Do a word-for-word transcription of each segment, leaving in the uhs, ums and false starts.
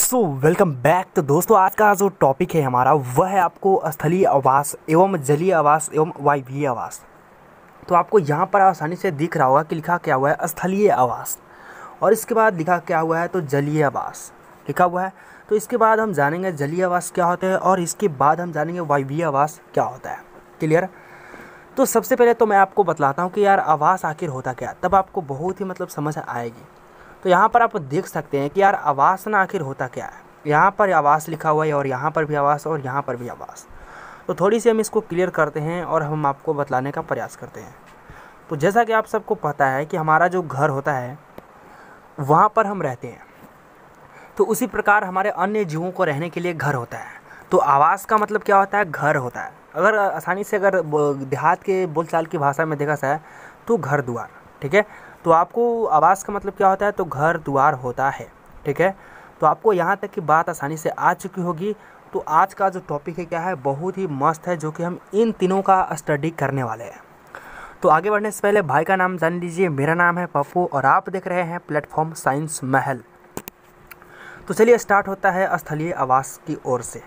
So welcome back. तो दोस्तों आज का जो टॉपिक है हमारा वह है आपको स्थलीय आवास एवं जलीय आवास एवं वायवीय आवास। तो आपको यहाँ पर आसानी से दिख रहा होगा कि लिखा क्या हुआ है स्थलीय आवास, और इसके बाद लिखा क्या हुआ है तो जलीय आवास लिखा हुआ है। तो इसके बाद हम जानेंगे जलीय आवास क्या होता है और इसके बाद हम जानेंगे वायवीय आवास क्या होता है। क्लियर। तो सबसे पहले तो मैं आपको बतलाता हूँ कि यार आवास आखिर होता क्या, तब आपको बहुत ही मतलब समझ आएगी। तो यहाँ पर आप देख सकते हैं कि यार आवास ना आखिर होता क्या है। यहाँ पर आवास लिखा हुआ है और यहाँ पर भी आवास और यहाँ पर भी आवास। तो थोड़ी सी हम इसको क्लियर करते हैं और हम आपको बतलाने का प्रयास करते हैं। तो जैसा कि आप सबको पता है कि हमारा जो घर होता है वहाँ पर हम रहते हैं, तो उसी प्रकार हमारे अन्य जीवों को रहने के लिए घर होता है। तो आवास का मतलब क्या होता है, घर होता है। अगर आसानी से अगर देहात के बोलचाल की भाषा में देखा जाए तो घर द्वार, ठीक है। तो आपको आवास का मतलब क्या होता है तो घर द्वार होता है, ठीक है। तो आपको यहाँ तक की बात आसानी से आ चुकी होगी। तो आज का जो टॉपिक है क्या है, बहुत ही मस्त है, जो कि हम इन तीनों का स्टडी करने वाले हैं। तो आगे बढ़ने से पहले भाई का नाम जान लीजिए। मेरा नाम है पप्पू और आप देख रहे हैं प्लेटफॉर्म साइंस महल। तो चलिए स्टार्ट होता है स्थलीय आवास की ओर से।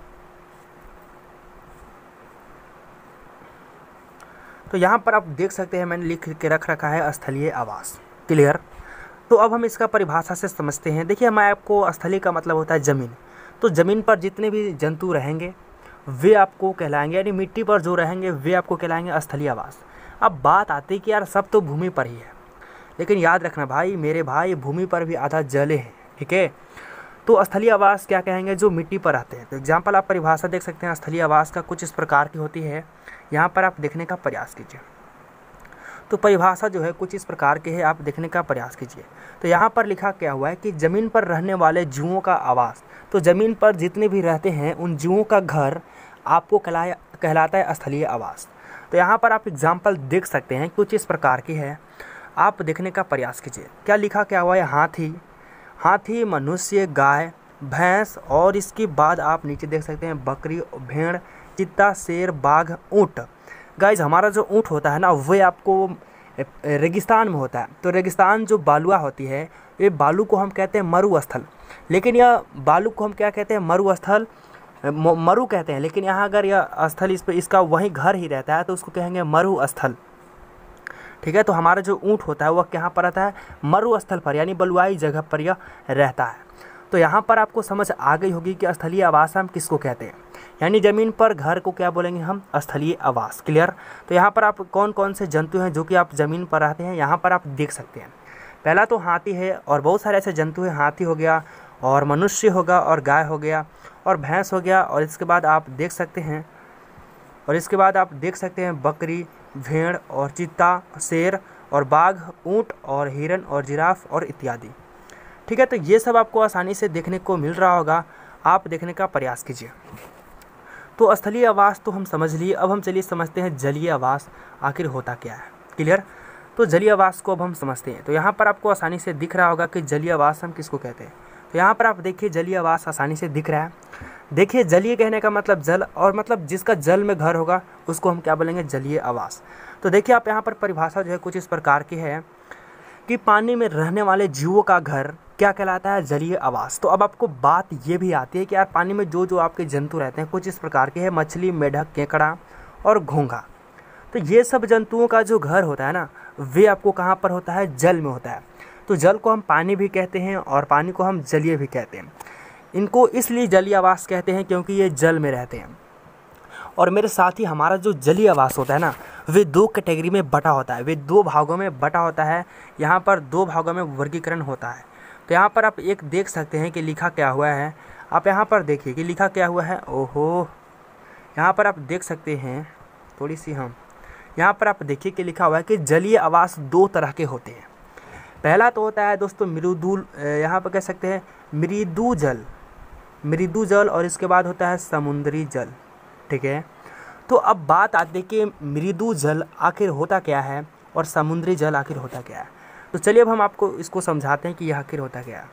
तो यहाँ पर आप देख सकते हैं मैंने लिख के रख रखा है स्थलीय आवास। क्लियर। तो अब हम इसका परिभाषा से समझते हैं। देखिए मैं आपको स्थलीय का मतलब होता है ज़मीन। तो ज़मीन पर जितने भी जंतु रहेंगे वे आपको कहलाएंगे, यानी मिट्टी पर जो रहेंगे वे आपको कहलाएंगे स्थलीय आवास। अब बात आती है कि यार सब तो भूमि पर ही है, लेकिन याद रखना भाई मेरे भाई भूमि पर भी आधा जल है, ठीक है। तो स्थलीय आवास क्या कहेंगे, जो मिट्टी पर रहते हैं। तो एग्जाम्पल आप परिभाषा देख सकते हैं स्थलीय आवास का कुछ इस प्रकार की होती है। यहाँ पर आप देखने का प्रयास कीजिए। तो परिभाषा जो है कुछ इस प्रकार की है, आप देखने का प्रयास कीजिए। तो यहाँ पर लिखा क्या हुआ है कि ज़मीन पर रहने वाले जीवों का आवास। तो ज़मीन पर जितने भी रहते हैं उन जीवों का घर आपको कहलाया कहलाता है स्थलीय आवास। तो यहाँ पर आप एग्जाम्पल देख सकते हैं कुछ इस प्रकार की है, आप देखने का प्रयास कीजिए। क्या लिखा क्या हुआ है, हाथी, हाथी, मनुष्य, गाय, भैंस, और इसके बाद आप नीचे देख सकते हैं बकरी, भेड़, चीता, शेर, बाघ, ऊँट। गाइज हमारा जो ऊँट होता है ना वह आपको रेगिस्तान में होता है। तो रेगिस्तान जो बालुआ होती है, ये बालू को हम कहते हैं मरुस्थल, लेकिन यह बालू को हम क्या कहते हैं मरुस्थल मरु कहते हैं। लेकिन यहाँ अगर यह स्थल इस पर इसका वहीं घर ही रहता है तो उसको कहेंगे मरुस्थल, ठीक है। तो हमारा जो ऊँट होता है वह कहाँ पर रहता है, मरुस्थल पर, यानी बलुआई जगह पर यह रहता है। तो यहाँ पर आपको समझ आ गई होगी कि स्थलीय आवास हम किसको कहते हैं, यानी ज़मीन पर घर को क्या बोलेंगे हम, स्थलीय आवास। क्लियर। तो यहाँ पर आप कौन कौन से जंतु हैं जो कि आप ज़मीन पर रहते हैं यहाँ पर आप देख सकते हैं। पहला तो हाथी है, और बहुत सारे ऐसे जंतु हैं, हाथी हो गया और मनुष्य होगा और गाय हो गया और भैंस हो गया, और इसके बाद आप देख सकते हैं और इसके बाद आप देख सकते हैं बकरी, भेड़ और चीता, शेर और बाघ, ऊँट और हिरन और जिराफ और इत्यादि, ठीक है। तो ये सब आपको आसानी से देखने को मिल रहा होगा, आप देखने का प्रयास कीजिए। तो स्थलीय आवास तो हम समझ लिए, अब हम चलिए समझते हैं जलीय आवास आखिर होता क्या है। क्लियर। तो जलीय आवास को अब हम समझते हैं। तो यहाँ पर आपको आसानी से दिख रहा होगा कि जलीय आवास हम किसको कहते हैं। तो यहाँ पर आप देखिए जलीय आवास आसानी से दिख रहा है। देखिए जलीय कहने का मतलब जल, और मतलब जिसका जल में घर होगा उसको हम क्या बोलेंगे, जलीय आवास। तो देखिए आप यहाँ पर परिभाषा जो है कुछ इस प्रकार की है कि पानी में रहने वाले जीवों का घर क्या कहलाता है, जलीय आवास। तो अब आपको बात ये भी आती है कि यार पानी में जो जो आपके जंतु रहते हैं कुछ इस प्रकार के हैं, मछली, मेढक, केकड़ा और घोंघा। तो ये सब जंतुओं का जो घर होता है ना वे आपको कहाँ पर होता है, जल में होता है। तो जल को हम पानी भी कहते हैं और पानी को हम जलीय भी कहते हैं। इनको इसलिए जलीय आवास कहते हैं क्योंकि ये जल में रहते हैं। और मेरे साथ ही हमारा जो जलीय आवास होता है ना वे दो कैटेगरी में बटा होता है, वे दो भागों में बटा होता है। यहाँ पर दो भागों में वर्गीकरण होता है। तो यहाँ पर आप एक देख सकते हैं कि लिखा क्या हुआ है, आप यहाँ पर देखिए कि लिखा क्या हुआ है। ओहो, यहाँ पर आप देख सकते हैं थोड़ी सी हम यहाँ पर आप देखिए कि लिखा हुआ है कि जलीय आवास दो तरह के होते हैं। पहला तो होता है दोस्तों मृदु, यहाँ पर कह सकते हैं मृदु जल, मृदु जल, और इसके बाद होता है समुद्री जल, ठीक है। तो अब बात आती है कि मृदु जल आखिर होता क्या है और समुद्री जल आखिर होता क्या है। तो चलिए अब हम आपको इसको समझाते हैं कि यह आखिर होता क्या है।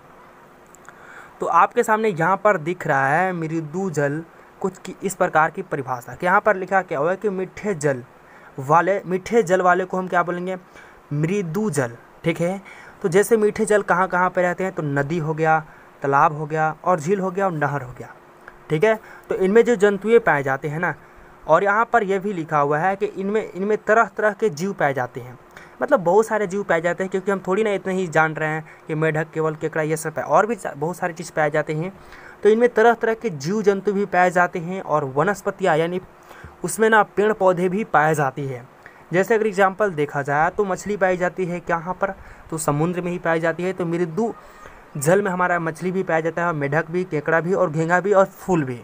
तो आपके सामने यहाँ पर दिख रहा है मृदु जल कुछ की इस प्रकार की परिभाषा कि यहाँ पर लिखा क्या हुआ है कि मीठे जल वाले मीठे जल वाले को हम क्या बोलेंगे, मृदु जल, ठीक है। तो जैसे मीठे जल कहाँ कहाँ पे रहते हैं, तो नदी हो गया, तालाब हो गया और झील हो गया और नहर हो गया, ठीक है। तो इनमें जो जंतुएं पाए जाते हैं ना, और यहाँ पर यह भी लिखा हुआ है कि इनमें इनमें तरह तरह के जीव पाए जाते हैं, मतलब बहुत सारे जीव पाए जाते हैं, क्योंकि हम थोड़ी ना इतने ही जान रहे हैं कि मेढक, केवल, केकड़ा ये सब पाए, और भी बहुत सारी चीज़ पाए जाते हैं। तो इनमें तरह तरह के जीव जंतु भी पाए जाते हैं और वनस्पतियाँ यानी उसमें ना पेड़ पौधे भी पाए जाती है। जैसे अगर एग्जाम्पल देखा जाए तो मछली पाई जाती है कहाँ पर, तो समुद्र में ही पाई जाती है। तो मृदु जल में हमारा मछली भी पाया जाता है, मेढक भी, केकड़ा भी और घोंघा भी और फूल भी।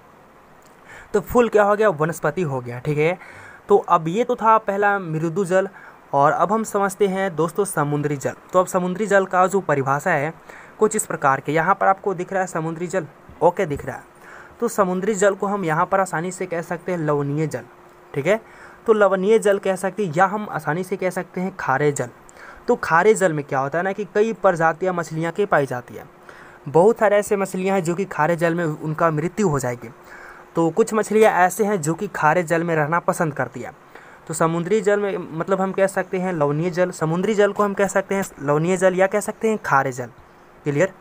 तो फूल क्या हो गया, वनस्पति हो गया, ठीक है। तो अब ये तो था पहला मृदु जल, और अब हम समझते हैं दोस्तों समुद्री जल। तो अब समुद्री जल का जो परिभाषा है कुछ इस प्रकार के, यहाँ पर आपको दिख रहा है समुद्री जल, ओके दिख रहा है। तो समुद्री जल को हम यहाँ पर आसानी से कह सकते हैं लवणीय जल, ठीक है। तो लवणीय जल कह सकते हैं, या हम आसानी से कह सकते हैं खारे जल। तो खारे जल में क्या होता है ना कि कई प्रजातियाँ मछलियाँ की पाई जाती है। बहुत सारे ऐसे मछलियाँ हैं जो कि खारे जल में उनका मृत्यु हो जाएगी। तो कुछ मछलियाँ ऐसे हैं जो कि खारे जल में रहना पसंद करती है। तो समुद्री जल में मतलब हम कह सकते हैं लवणीय जल, समुद्री जल को हम कह सकते हैं लवणीय जल या कह सकते हैं खारे जल, क्लियर,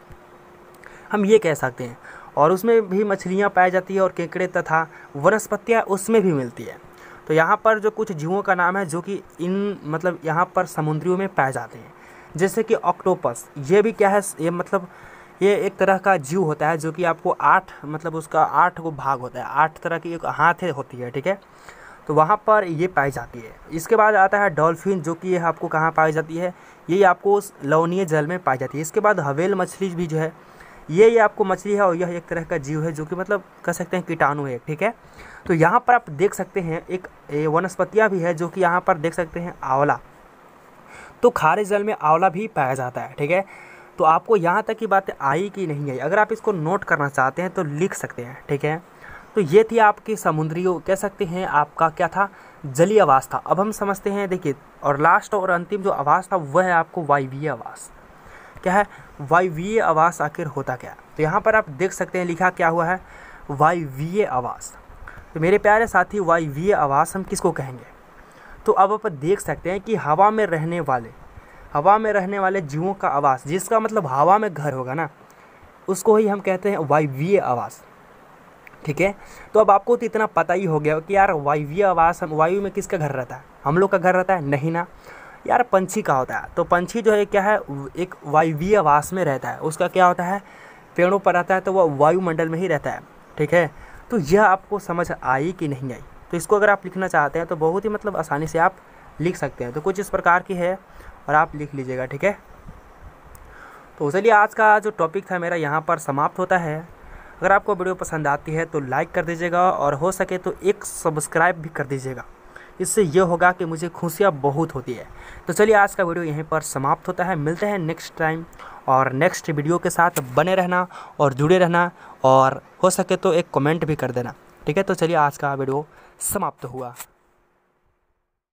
हम ये कह सकते हैं। और उसमें भी मछलियाँ पाई जाती है और केकड़े तथा वनस्पतियाँ उसमें भी मिलती है। तो यहाँ पर जो कुछ जीवों का नाम है जो कि इन मतलब यहाँ पर समुद्रियों में पाए जाते हैं, जैसे कि ऑक्टोपस, ये भी क्या है, ये मतलब ये एक तरह का जीव होता है जो कि आपको आठ मतलब उसका आठ को भाग होता है, आठ तरह की एक हाथ होती है, ठीक है। तो वहाँ पर ये पाई जाती है। इसके बाद आता है डॉल्फिन, जो कि ये आपको कहाँ पाई जाती है, ये आपको लवणीय जल में पाई जाती है। इसके बाद हवेल मछली भी जो है ये ये आपको मछली है और यह एक तरह का जीव है जो कि मतलब कह सकते हैं कीटाणु है, ठीक है। तो यहाँ पर आप देख सकते हैं एक वनस्पतियाँ भी है जो कि यहाँ पर देख सकते हैं आंवला। तो खारे जल में आंवला भी पाया जाता है, ठीक है। तो आपको यहाँ तक की बातें आई कि नहीं आई, अगर आप इसको नोट करना चाहते हैं तो लिख सकते हैं, ठीक है। तो ये थी आपकी समुद्री कह सकते हैं आपका क्या था, जलीय आवास था। अब हम समझते हैं, देखिए, और लास्ट और अंतिम जो आवास था वह है आपको वायवीय आवास। क्या है वायवीय आवास, आखिर होता क्या है। तो यहाँ पर आप देख सकते हैं लिखा क्या हुआ है, वायवीय आवास। तो मेरे प्यारे साथी वायवीय आवास हम किसको कहेंगे। तो अब आप देख सकते हैं कि हवा में रहने वाले हवा में रहने वाले जीवों का आवास, जिसका मतलब हवा में घर होगा ना, उसको ही हम कहते हैं वायवीय आवास, ठीक है। तो अब आपको तो इतना पता ही हो गया कि यार वायवीय आवास, हम वायु में किसका घर रहता है, हम लोग का घर रहता है, नहीं ना यार, पंछी का होता है। तो पंछी जो है क्या है, एक वायवीय आवास में रहता है, उसका क्या होता है, पेड़ों पर रहता है, तो वह वायुमंडल में ही रहता है, ठीक है। तो यह आपको समझ आई कि नहीं आई। तो इसको अगर आप लिखना चाहते हैं तो बहुत ही मतलब आसानी से आप लिख सकते हैं। तो कुछ इस प्रकार की है और आप लिख लीजिएगा, ठीक है। तो चलिए आज का जो टॉपिक था मेरा यहाँ पर समाप्त होता है। अगर आपको वीडियो पसंद आती है तो लाइक कर दीजिएगा और हो सके तो एक सब्सक्राइब भी कर दीजिएगा। इससे ये होगा कि मुझे खुशियाँ बहुत होती है। तो चलिए आज का वीडियो यहीं पर समाप्त होता है। मिलते हैं नेक्स्ट टाइम और नेक्स्ट वीडियो के साथ बने रहना और जुड़े रहना, और हो सके तो एक कमेंट भी कर देना, ठीक है। तो चलिए आज का वीडियो समाप्त हुआ।